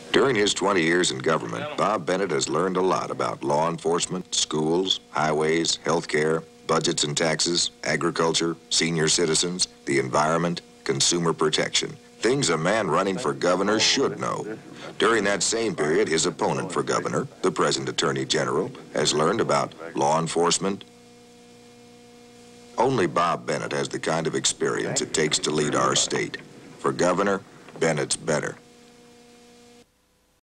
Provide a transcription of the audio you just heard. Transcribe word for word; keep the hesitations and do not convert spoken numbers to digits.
During his twenty years in government, Bob Bennett has learned a lot about law enforcement, schools, highways, health care, budgets and taxes, agriculture, senior citizens, the environment, consumer protection. Things a man running for governor should know. During that same period, his opponent for governor, the present Attorney General, has learned about law enforcement. Only Bob Bennett has the kind of experience it takes to lead our state. For governor, Bennett's better.